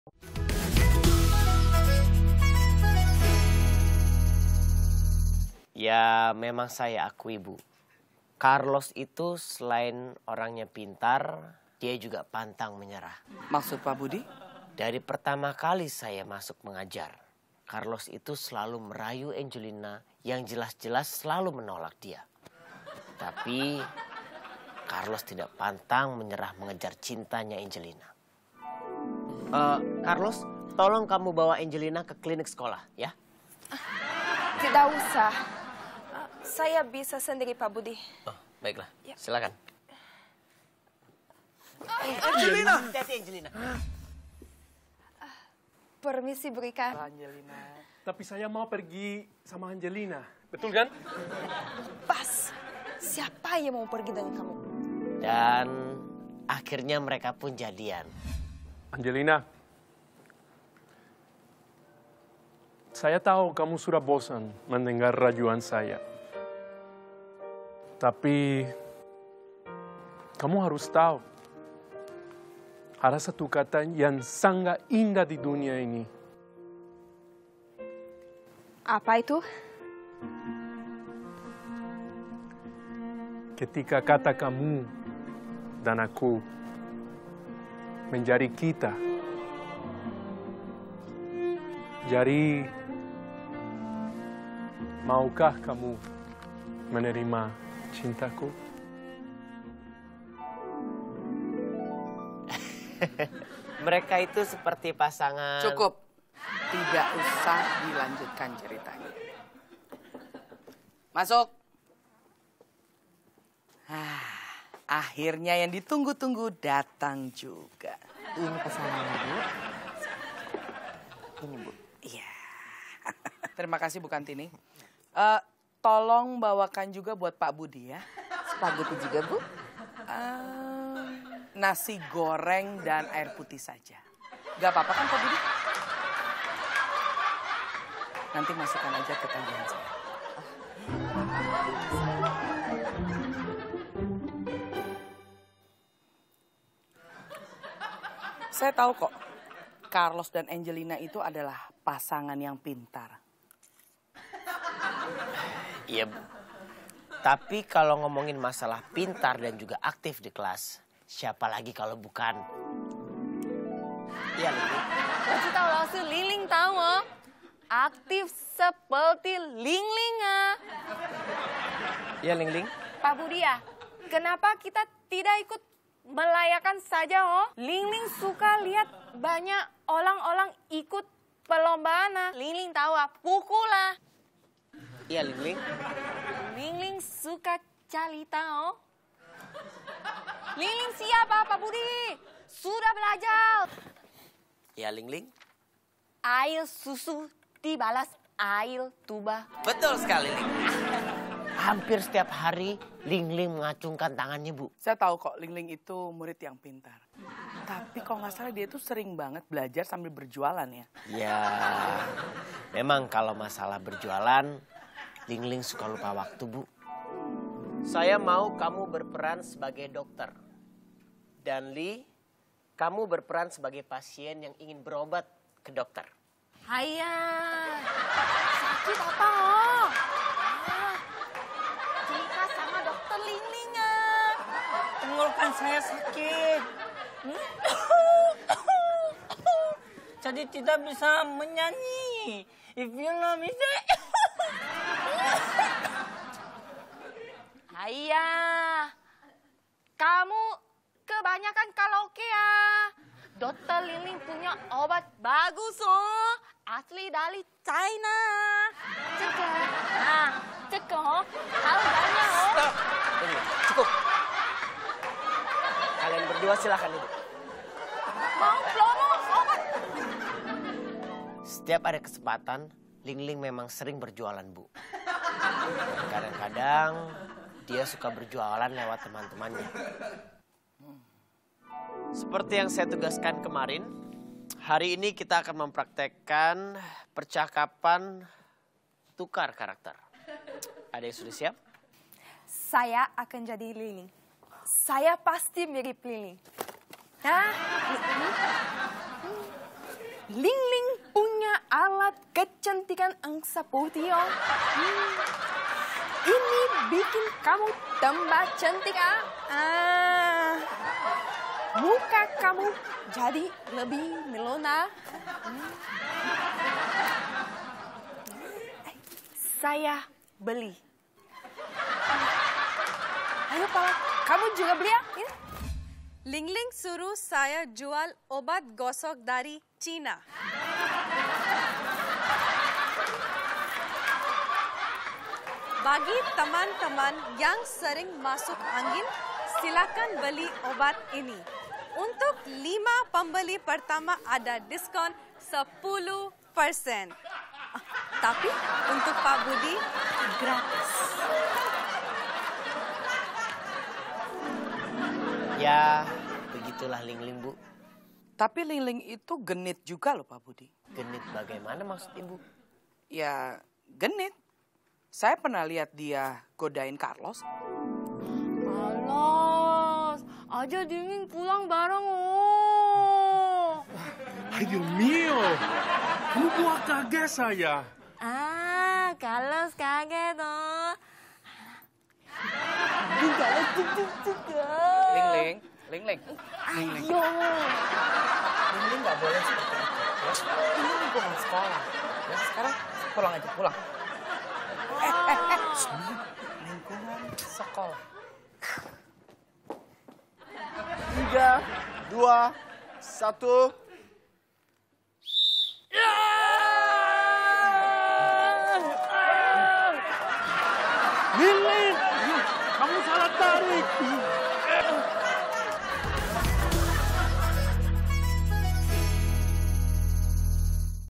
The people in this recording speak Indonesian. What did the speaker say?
Ya, memang saya akui, Bu. Carlos itu selain orangnya pintar, dia juga pantang menyerah. Maksud Pak Budi? Dari pertama kali saya masuk mengajar, Carlos itu selalu merayu Angelina yang jelas-jelas selalu menolak dia. Tapi Carlos tidak pantang menyerah mengejar cintanya Angelina. Carlos, tolong kamu bawa Angelina ke klinik sekolah, ya? Tidak usah. Saya bisa sendiri, Pak Budi. Oh, baiklah. Ya. Silakan. Angelina! Hati-hati, Angelina. Permisi, Bu Rika. Angelina. Tapi saya mau pergi sama Angelina. Betul kan? Pas. Siapa yang mau pergi dengan kamu? Dan akhirnya mereka pun jadian. Angelina, saya tahu kamu sudah bosan mendengar rajuan saya. Tapi kamu harus tahu, ada satu kata yang sangat indah di dunia ini. Apa itu? Ketika kata kamu dan aku menjadi kita. Jadi, maukah kamu menerima cintaku? Mereka itu seperti pasangan... Cukup. Tidak usah dilanjutkan ceritanya. Masuk. Akhirnya yang ditunggu-tunggu datang juga. Ini pesanannya, Bu. Ini, Bu. Iya. Terima kasih Bu Kantini. Tolong bawakan juga buat Pak Budi ya. Spaghetti juga, Bu. Nasi goreng dan air putih saja. Gak apa-apa kan Pak Budi? Nanti masukkan aja ke tagihan saya. Saya tahu kok, Carlos dan Angelina itu adalah pasangan yang pintar. Iya, Bu. Tapi kalau ngomongin masalah pintar dan juga aktif di kelas, siapa lagi kalau bukan? Iya, Liling. Kasih tahu langsung Liling tahu, oh. Aktif seperti Ling-Ling, ah. Iya, Ling-Ling. Pak Budi ya, kenapa kita tidak ikut melayakan saja, oh? Ling-Ling suka lihat banyak orang-orang ikut perlombaan, ah. Ling-Ling tahu, ah. Pukul, ah. Iya, Ling-Ling. Ling-Ling suka cerita, oh. Ling-Ling siapa, Pak Budi? Sudah belajar. Iya, Ling-Ling. Air susu dibalas air tuba. Betul sekali, Ling-Ling. Hampir setiap hari Ling-Ling mengacungkan tangannya, Bu. Saya tahu kok Ling-Ling itu murid yang pintar. Tapi kalau nggak salah dia tuh sering banget belajar sambil berjualan ya. Ya, memang kalau masalah berjualan, Ling-Ling suka lupa waktu, Bu. Saya mau kamu berperan sebagai dokter. Dan Li, kamu berperan sebagai pasien yang ingin berobat ke dokter. Haiya, sakit apa, oh? Cerita sama dokter Ling-Ling, ah. Tenggorokan saya sakit. Jadi tidak bisa menyanyi. If you know me, say... Haiya, kamu kebanyakan karaoke, ah. Dokter Ling-Ling punya obat bagus, oh. Asli dari China. Cekah. Nah, cekah, oh. Harganya, oh. Stop. Ini, cukup. Kalian berdua silakan duduk. Mau promo obat. Setiap ada kesempatan, Ling-Ling memang sering berjualan, Bu. Dan kadang-kadang dia suka berjualan lewat teman-temannya. Seperti yang saya tugaskan kemarin, hari ini kita akan mempraktekkan percakapan tukar karakter. Ada yang sudah siap? Saya akan jadi Ling-Ling. Saya pasti mirip Ling-Ling. Nah, Ling Ling punya alat kecantikan angsa putih. Ini bikin kamu tambah cantik. Muka kamu jadi lebih melona. Saya beli. Ayo Pala, kamu juga beli ya? Ini. Ling Ling suruh saya jual obat gosok dari Cina. Bagi teman-teman yang sering masuk angin, silakan beli obat ini. Untuk 5 pembeli pertama ada diskon 10%. Tapi untuk Pak Budi gratis. Ya, begitulah Ling Ling, Bu. Tapi Ling Ling itu genit juga loh Pak Budi. Genit bagaimana maksud Ibu? Ya, genit. Saya pernah lihat dia godain Carlos. Alas, aja dingin pulang bareng. Oh. Ay, Dios mío. Kamu buat kaget saya. Carlos kaget oh. Ling Ling, Ling Ling. Ayo. Ling Ling nggak boleh seperti itu. Ya. Ini lingkungan sekolah. Ya, sekarang pulang aja, pulang. Lingkungan sekolah. 3, 2, 1. Ling Ling, kamu salah tarik.